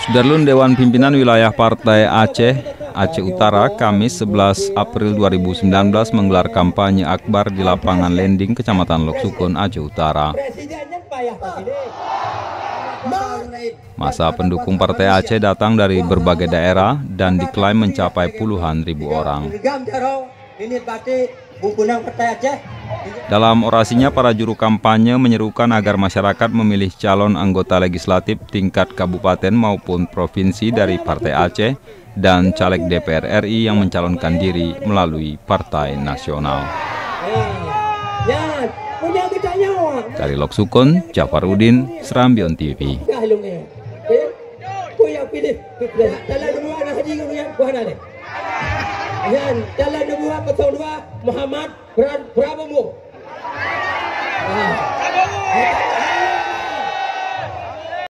Sudarlun Dewan Pimpinan Wilayah Partai Aceh Utara, Kamis 11 April 2019 menggelar kampanye akbar di lapangan Lending, Kecamatan Lok Sukun, Aceh Utara. Masa pendukung Partai Aceh datang dari berbagai daerah dan diklaim mencapai puluhan ribu orang. Dalam orasinya, para juru kampanye menyerukan agar masyarakat memilih calon anggota legislatif tingkat kabupaten maupun provinsi dari Partai Aceh dan caleg DPR RI yang mencalonkan diri melalui Partai Nasional. Dari Lok Sukun, Jafarudin, Serambion TV. Jalan Nubuah 02 Muhammad Prabowo.